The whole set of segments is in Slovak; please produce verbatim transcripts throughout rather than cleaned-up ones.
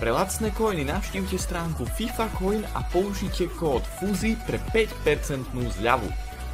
Pre lacné coiny navštívte stránku FIFAcoin a použite kód FUZI pre päť percent zľavu.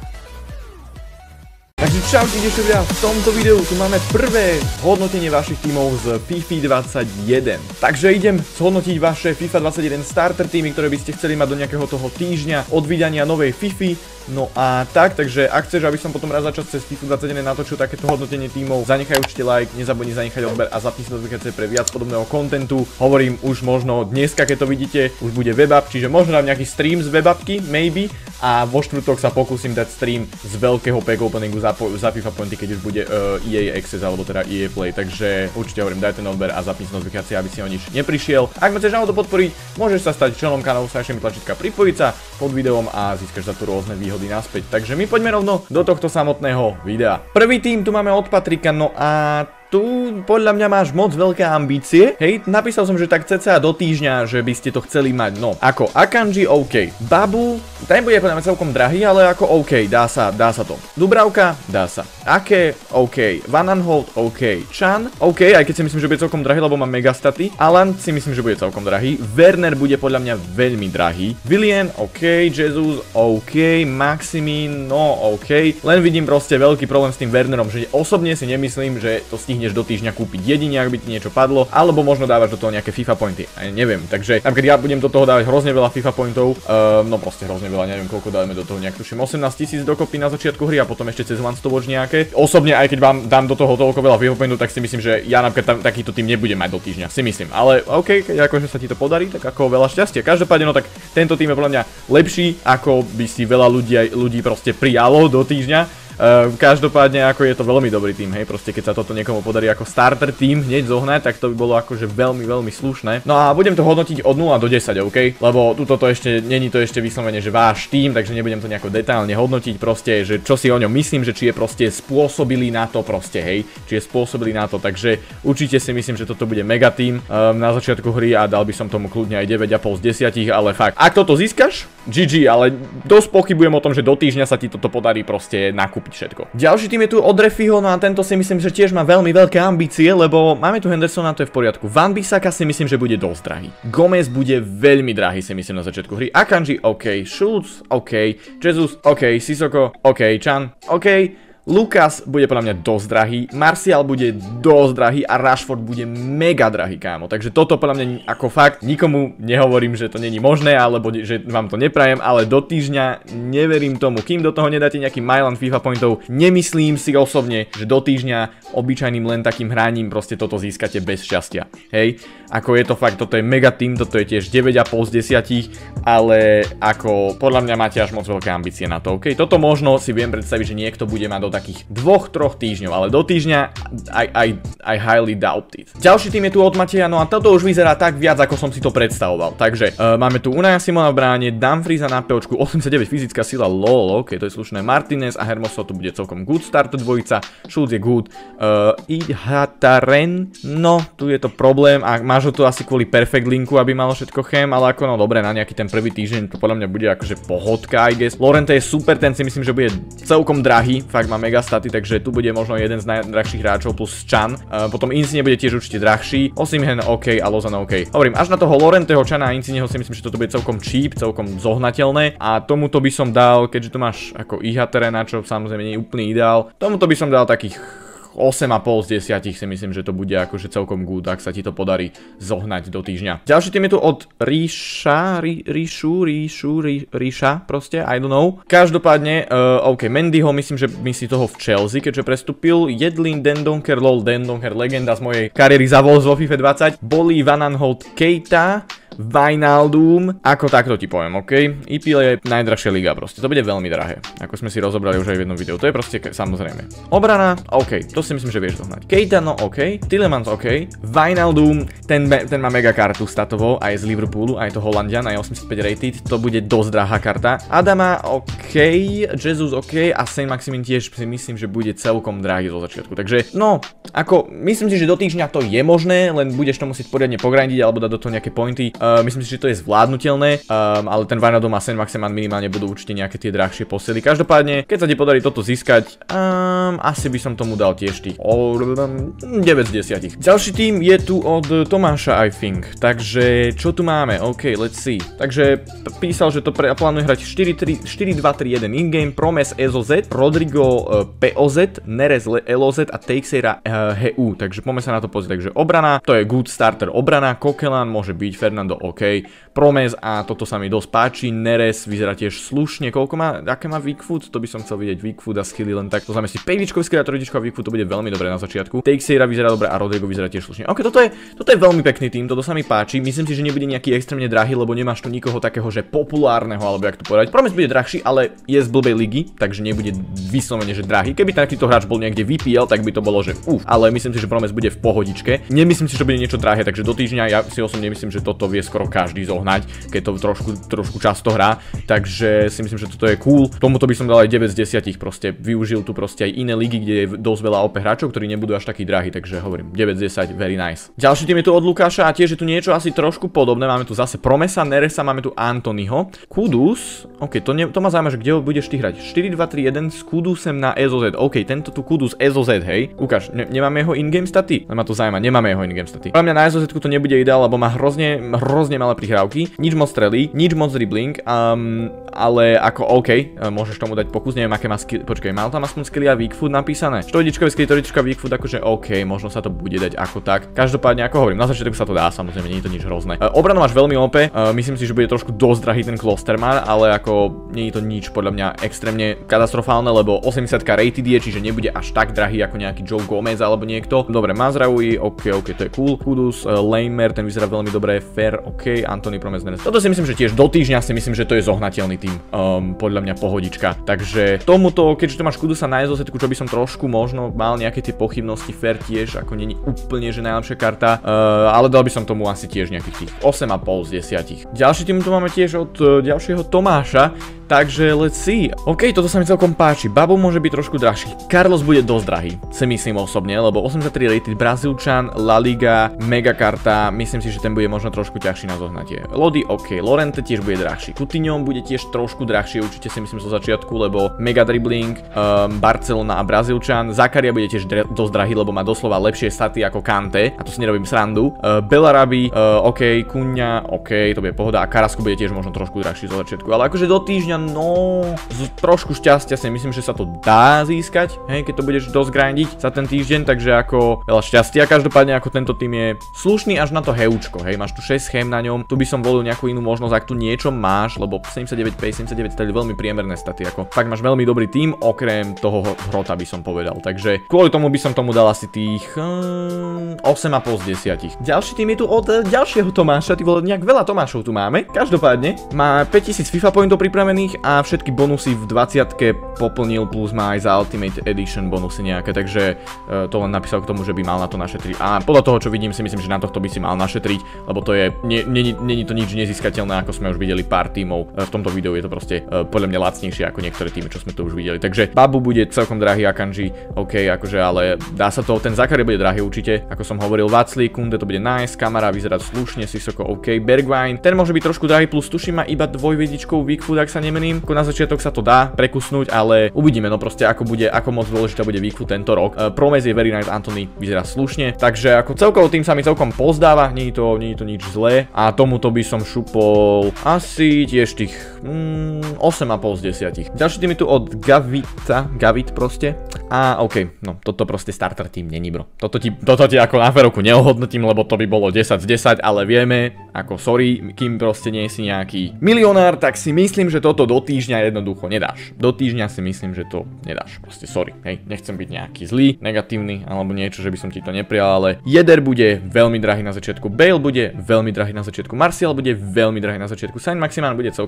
Takže čaute dnešovia, v tomto videu tu máme prvé hodnotenie vašich tímov z FIFA dvadsaťjeden. Takže idem zhodnotiť vaše FIFA dvadsaťjeden starter týmy, ktoré by ste chceli mať do nejakého toho týždňa od vydania novej Fify. No a tak, takže ak chceš, aby som potom raz začas cez FIFA dvadsaťjeden natočil takéto hodnotenie tímov, zanechaj určite like, nezabudni zanechať odber a zapni si notifikácie pre viac podobného kontentu. Hovorím už možno dneska, keď to vidíte, už bude webap, čiže možno dám nejaký stream z webapky, maybe, a vo štvrtok sa pokúsim dať stream z veľkého pack openingu za, za FIFA Pointy, keď už bude uh, E A Access alebo teda E A Play, takže určite hovorím, daj ten odber a zapni si notifikácie, aby si o nič neprišiel. Ak ma chceš na to podporiť, môžeš sa stať členom kanálu s našimi tlačítka pripojiť sa pod videom a získaš za to rôzne výhody naspäť. Takže my poďme rovno do tohto samotného videa. Prvý tým tu máme od Patrika, no a tu podľa mňa máš moc veľké ambície. Hej, napísal som, že tak cca do týždňa, že by ste to chceli mať. No, ako Akanji, OK. Babu, ten bude podľa mňa celkom drahý, ale ako OK, dá sa, dá sa to. Dubravka, dá sa. Ake, OK. Van Aanholt, OK. Chan, OK, aj keď si myslím, že bude celkom drahý, lebo má megastaty. Alan si myslím, že bude celkom drahý. Werner bude podľa mňa veľmi drahý. Willian, OK. Jesus, OK. Maximin, no OK. Len vidím proste veľký problém s tým Wernerom, že osobne si nemyslím, že to stihne do týždňa kúpiť jedine, ak by ti niečo padlo, alebo možno dávaš do toho nejaké FIFA pointy. Aj neviem, takže napríklad ja budem do toho dávať hrozne veľa FIFA pointov, uh, no proste hrozne veľa, neviem koľko dáme do toho, nejak tuším osemnásť tisíc dokopy na začiatku hry a potom ešte cez One Stop Watch nejaké. Osobne aj keď vám dám do toho toľko veľa FIFA pointov, tak si myslím, že ja napríklad tam, takýto tým nebudem mať do týždňa, si myslím. Ale OK, keď akože sa ti to podarí, tak ako veľa šťastia. Každopádne no tak tento tým je podľa mňa lepší, ako by si veľa ľudí ľudí proste prijalo do týždňa. Uh, každopádne ako je to veľmi dobrý tým, hej, proste keď sa toto niekomu podarí ako starter tým hneď zohnať, tak to by bolo akože veľmi, veľmi slušné. No a budem to hodnotiť od nula do desať, OK? Lebo tuto to ešte, není to ešte vyslovene, že váš tým, takže nebudem to nejako detailne hodnotiť, proste, že čo si o ňom myslím, že či je proste spôsobili na to proste, hej, či je spôsobili na to, takže určite si myslím, že toto bude mega tým um, na začiatku hry a dal by som tomu kľudne aj deväť a pol z desať, ale fakt, ak toto získaš, gé gé, ale dosť pochybujem o tom, že do týždňa sa ti toto podarí proste nakúpiť všetko. Ďalší tým je tu od Refiho, no a tento si myslím, že tiež má veľmi veľké ambície, lebo máme tu Hendersona, to je v poriadku. Van Bissaka si myslím, že bude dosť drahý. Gomez bude veľmi drahý, si myslím, na začiatku hry. Akanji, OK. Schulz, OK. Jesus, OK. Sissoko, OK. Chan, OK. Lukas bude podľa mňa dosť drahý, Martial bude dosť drahý a Rashford bude mega drahý, kámo. Takže toto podľa mňa ako fakt nikomu nehovorím, že to není možné, alebo že vám to neprajem, ale do týždňa neverím tomu. Kým do toho nedáte nejaký Myland FIFA pointov, nemyslím si osobne, že do týždňa obyčajným len takým hraním proste toto získate bez šťastia. Hej, ako je to fakt, toto je mega tým, toto je tiež deväť a pol z desať, ale ako podľa mňa máte až moc veľké ambície na to, OK? Toto možno si viem predstaviť, že niekto bude mať do takých dvoch, troch týždňov, ale do týždňa I, I, I highly doubt it. Ďalší tým je tu od Mateja, no a toto už vyzerá tak viac, ako som si to predstavoval. Takže uh, máme tu Unaja Simona v bráne, Dumfriesa na peočku, osemdesiatdeväť fyzická sila, lol, ok, to je slušné. Martinez a Hermoso, tu bude celkom good start dvojica, Schulz je good, uh, Ihataren, no, tu je to problém a máš ho tu asi kvôli perfect linku, aby malo všetko chem, ale ako no dobre, na nejaký ten prvý týždeň to podľa mňa bude akože pohodka, I guess. Lorente je super, ten si myslím, že bude celkom drahý, fakt má mega staty, takže tu bude možno jeden z najdrahších hráčov plus Chan. Uh, potom Insigne bude tiež určite drahší. Osimhen OK a Lozano OK. Hovorím, až na toho Lorenteho, Chana a Insigneho si myslím, že toto bude celkom cheap, celkom zohnateľné a tomuto by som dal, keďže tu máš ako Ihaterena, čo samozrejme nie je úplný ideál, tomuto by som dal takých osem a pol z desať, si myslím, že to bude akože celkom good, ak sa ti to podarí zohnať do týždňa. Ďalší tým je tu od Ríša, Rí, Ríšu, Ríšu, Rí, Ríša, proste, I don't know. Každopádne, uh, OK, Mendyho myslím, že myslí toho v Chelsea, keďže prestúpil. Jedlin, Dendonker, lol, Dendonker, legenda z mojej kariéry za Wolves vo FIFA dvadsať. Bolí, Van Aanholt, Keita, Wijnaldum, ako takto ti poviem, OK? í pé el je najdrahšia liga proste, to bude veľmi drahé, ako sme si rozobrali už aj v jednom videu, to je proste samozrejme. Obrana, OK, to si myslím, že vieš dohnať. Keita, no OK, Tielemans, OK, Wijnaldum, ten, ten má mega kartu statovo, aj z Liverpoolu, aj to Holandian, aj osemdesiatpäť rated, to bude dosť drahá karta. Adama, OK, Jesus, OK, a Saint Maximin tiež si myslím, že bude celkom drahý zo začiatku, takže no, ako, myslím si, že do týždňa to je možné, len budeš to musieť poriadne pogrindiť alebo dať do toho nejaké pointy. Uh, myslím si, že to je zvládnutelné, um, ale ten Wijnaldum a Saint-Maximin minimálne budú určite nejaké tie drahšie posily. Každopádne, keď sa ti podarí toto získať, um, asi by som tomu dal tiež tých deväť z desať. Ďalší tým je tu od Tomáša, I think. Takže čo tu máme? OK, let's see. Takže písal, že to plánuje hrať štyri dva tri jeden in-game, Promes es o zet, Rodrigo uh, pé o zet, Neres el o zet a Teixeira uh, hé ú. Takže poďme sa na to pozrieť. Takže obrana, to je good starter obrana, Coquelin môže byť, Fernando OK, Promes a toto sa mi dosť páči, Neres vyzerá tiež slušne, koľko má, aké má weak foot, to by som chcel vidieť, weak foot a skilly len tak, to zamestí päťvičkový skill a trojvičkový weak foot, to bude veľmi dobré na začiatku. Teixeira vyzerá dobre a Rodrigo vyzerá tiež slušne. OK, toto je, toto je veľmi pekný tým, toto sa mi páči, myslím si, že nebude nejaký extrémne drahý, lebo nemáš tu nikoho takého, že populárneho, alebo jak to povedať. Promes bude drahší, ale je z blbej ligy, takže nebude vyslovene, že drahý. Keby takýto hráč bol niekde vé pé el, tak by to bolo, že uf, ale myslím si, že Promes bude v pohodičke. Nemyslím si, že bude niečo drahé, takže do týždňa ja si osobne myslím, že toto vie skoro každý zohnať, keď to trošku, trošku často hrá, takže si myslím, že toto je cool. Tomuto by som dal aj deväť z desať, proste využil tu proste aj iné ligy, kde je dosť veľa ó pé hráčov, ktorí nebudú až takí drahí, takže hovorím deväť z desať, very nice. Ďalší tým je tu od Lukáša a tiež je tu niečo asi trošku podobné, máme tu zase Promesa, Neresa, máme tu Antonyho, Kudus, ok, to, ne, to ma zaujíma, že kde ho budeš ty hrať, štyri dva tri jeden s Kudusem na es o zet, ok, tento tu Kudus es o zet, hej, ukáž, ne, nemáme jeho in-game staty, len ma to zaujíma, nemáme jeho in-game staty. Pre mňa na es o zet to nebude ideál, lebo má hrozne, hrozne malé prihrávky, nič moc strelí, nič moc dribbling, um, ale ako OK, môžeš tomu dať pokus, neviem aké má skill, počkaj, mal tam aspoň skilly a weak foot napísané. Štvojdičkové skilly, trojdička weak foot, akože OK, možno sa to bude dať ako tak. Každopádne, ako hovorím, na začiatku sa to dá, samozrejme, nie je to nič hrozné. Uh, obranu máš veľmi ó pé, uh, myslím si, že bude trošku dosť drahý ten Klosterman, ale ako nie je to nič podľa mňa extrémne katastrofálne, lebo osemdesiatka rated je, čiže nebude až tak drahý ako nejaký Joe Gomez alebo niekto. Dobre, Mazraoui, OK, OK, to je cool. Kudus, uh, Lamer, ten vyzerá veľmi dobre, Fair, OK, Antony, Promes, Neres. Toto si myslím, že tiež do týždňa si myslím, že to je zohnateľný tým. Um, podľa mňa pohodička. Takže tomuto, keďže to máš Kudusa na es o zet, čo by som trošku možno mal nejaké tie pochybnosti, Fair tiež ako není úplne že najlepšia karta, uh, ale dal by som tomu asi tiež nejakých tých osem a pol z desať. Ďalší tým tu máme tiež od uh, ďalšieho Tomáša. Takže let's see. OK, toto sa mi celkom páči. Babo môže byť trošku drahší. Carlos bude dosť drahý, si myslím osobne, lebo osemdesiattri rated Brazílčan, La Liga, mega karta, myslím si, že ten bude možno trošku ťažší na zohnatie. Lodi, OK, Lorente tiež bude drahší. Coutinho bude tiež trošku drahší, určite si myslím zo začiatku, lebo mega dribbling, um, Barcelona a Brazílčan. Zakaria bude tiež dosť drahý, lebo má doslova lepšie staty ako Kante, a to si nerobím srandu. Uh, Belarabi, uh, OK, Kuňa, OK, to bude pohoda, a Carrasco bude tiež možno trošku drahší zo začiatku, ale akože do týždňa no, z trošku šťastia si myslím, že sa to dá získať, hej, keď to budeš dosť grindiť za ten týždeň, takže ako veľa šťastia. Každopádne ako tento tým je slušný až na to heučko, hej, máš tu šesť schém na ňom, tu by som volil nejakú inú možnosť, ak tu niečo máš, lebo sedemdesiatdeväť päť, sedemdesiatdeväť stali veľmi priemerné staty, ako fakt máš veľmi dobrý tým, okrem toho hrota by som povedal, takže kvôli tomu by som tomu dal asi tých um, osem a pol z desať. Ďalší tým je tu od ďalšieho Tomáša, ty vole, nejak veľa Tomášov tu máme. Každopádne má päťtisíc FIFA pointov pripravených a všetky bonusy v dvadsiatke poplnil, plus má aj za Ultimate Edition bonusy nejaké, takže uh, to len napísal k tomu, že by mal na to našetriť. A podľa toho, čo vidím, si myslím, že na tohto by si mal našetriť, lebo to je, není to nič nezískateľné, ako sme už videli pár tímov. Uh, v tomto videu je to proste uh, podľa mňa lacnejšie ako niektoré týmy, čo sme to už videli. Takže Babu bude celkom drahý, Akanji, OK, akože, ale dá sa to, ten Zakaria bude drahý určite, ako som hovoril, Vacli, Kunde to bude nice, Kamara vyzerá slušne, Sissoko OK, Bergwijn, ten môže byť trošku drahý, plus tuším má iba dvojviedičkovú weak foot, ak sa nemením. Na začiatok sa to dá prekusnúť, ale uvidíme, no proste ako bude, ako moc dôležitá bude weak foot tento rok. Uh, Promes je very nice, Antony vyzerá slušne, takže ako celkovo tým sa mi celkom pozdáva, nie je to, nie je to nič zlé a tomuto by som šupol asi tiež tých mm, osem a pol z desať. Ďalší tým je tu od Gavita, Gavit proste. A OK, no toto proste starter tým není, bro. Toto ti, toto ti ako na ferovku neohodnotím, lebo to by bolo desať z desať, ale vieme, ako sorry, kým proste nie si nejaký milionár, tak si myslím, že toto do týždňa jednoducho nedáš. Do týždňa si myslím, že to nedáš. Proste sorry, hej, nechcem byť nejaký zlý, negatívny alebo niečo, že by som ti to neprijal, ale Jeder bude veľmi drahý na začiatku, Bale bude veľmi drahý na začiatku, Martial bude veľmi drahý na začiatku, Saint-Maximin bude celkom drahý na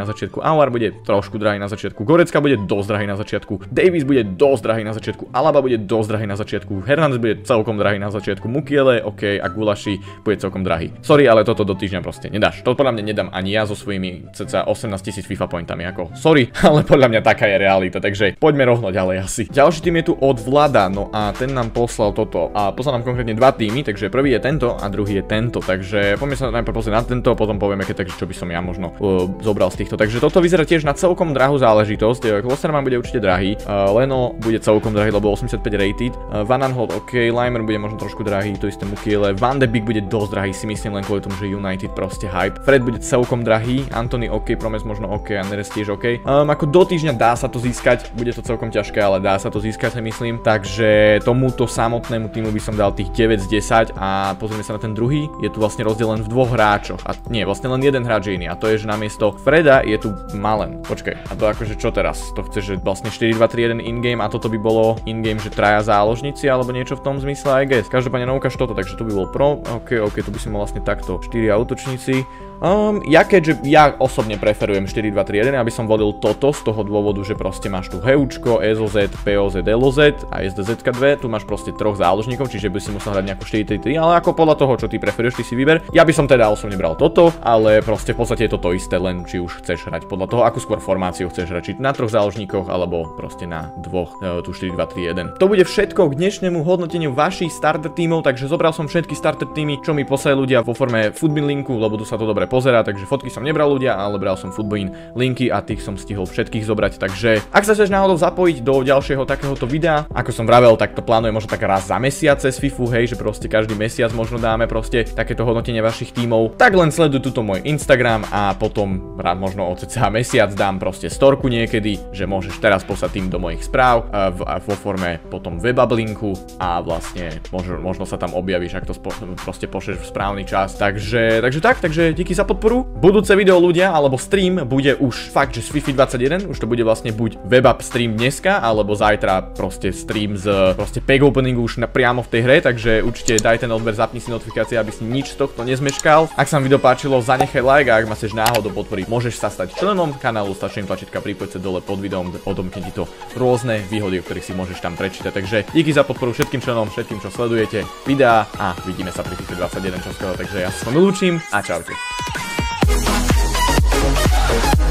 na začiatku, Aouar bude trošku drahý na začiatku, Goretzka bude dosť drahý na začiatku, Davies bude dosť drahý na začiatku, Alaba bude dosť drahý na začiatku, Hernandez bude celkom drahý na začiatku, Mukiele, OK, a Gulaši bude celkom drahý. Sorry, ale toto do týždňa proste nedáš. To podľa mňa nedám ani ja so svojimi cca osemnásť tisíc FIFA pointami, ako sorry, ale podľa mňa taká je realita, takže poďme rovno ďalej asi. Ďalší tým je tu od Vlada, no a ten nám poslal toto a poslal nám konkrétne dva týmy, takže prvý je tento a druhý je tento, takže poďme sa najprv pozrieť na tento, potom povieme, keď takže čo by som ja možno uh, zobral z týchto. Takže toto vyzerá tiež na celkom drahú záležitosť. Klosterman bude určite drahý, uh, Leno bude celkom drahý, lebo osemdesiatpäť rated, uh, Van Aanholt OK, Limer bude možno trošku drahý, to isté Mukiele, Van de Beek bude dosť drahý, si myslím len kvôli tomu, že United proste hype. Fred bude celkom drahý, Anthony OK, Promes možno OK a Neres tiež OK. Um, ako do týždňa dá sa to získať, bude to celkom ťažké, ale dá sa to získať, si myslím. Takže tomuto samotnému týmu by som dal tých deväť z desať a pozrieme sa na ten druhý. Je tu vlastne rozdiel len v dvoch hráčoch a nie, vlastne len jeden hráč je iný a to je, že namiesto Freda je tu Malen. Počkaj, a to akože čo teraz? To chce, že vlastne štyri dva tri jeden in-game a toto by bolo in-game, že traja záložníci alebo niečo v tom zmysle, I guess. Každopádne ukáž toto, takže tu by bol pro. OK, OK, tu by som mal vlastne takto štyri útočníci. Um, ja keďže ja osobne preferujem štyri dva tri jeden, aby som vodil toto z toho dôvodu, že proste máš tu Heučko, E Z O Z, P O Z, L O Z a S D Z dva, tu máš proste troch záložníkov, čiže by si musel hrať nejakú štyri tri tri, ale ako podľa toho, čo ty preferuješ, ty si vyber. Ja by som teda osobne bral toto, ale proste v podstate je toto isté, len či už chceš hrať podľa toho, akú skôr formáciu chceš hrať, či na troch záložníkoch alebo proste na dvoch, e, tu štyri dva tri jeden. To bude všetko k dnešnému hodnoteniu vašich starter tímov, takže zobral som všetky starter tímy, čo mi poslali ľudia vo forme Footbin linku, lebo tu sa to dobre pozerá, takže fotky som nebral ľudia, ale bral som Footbin linky a tých som stihol všetkých zobrať, takže ak sa chceš náhodou zapojiť do ďalšieho takéhoto videa, ako som vravel, tak to plánujem možno tak raz za mesiac cez FIFU, hej, že proste každý mesiac možno dáme proste takéto hodnotenie vašich tímov, tak len sleduj túto môj Instagram a potom rád možno od cca mesiac dám proste storku niekedy, že môžeš teraz poslať tým do mojich správ a v, a vo forme potom webablinku a vlastne možno, možno sa tam objavíš, ak to spo, proste pošleš v správny čas, takže, takže tak, takže díky za podporu. Budúce video ľudia, alebo stream bude už fakt, že z FIFA dvadsaťjeden, už to bude vlastne buď webap stream dneska, alebo zajtra proste stream z proste pack openingu už na, priamo v tej hre, takže určite daj ten odber, zapni si notifikácie, aby si nič z tohto nezmeškal. Ak sa vám video páčilo, zanechaj like a ak ma chceš náhodou podporiť, môžeš sa stať členom kanálu, stačí tlačítka pripojď sa dole pod videom, odomkne ti to rôzne výhody, o ktorých si môžeš tam prečítať. Takže díky za podporu všetkým členom, všetkým, čo sledujete videá a vidíme sa pri FIFA dvadsaťjeden čoskoro, takže ja sa s vami lúčim a čaute.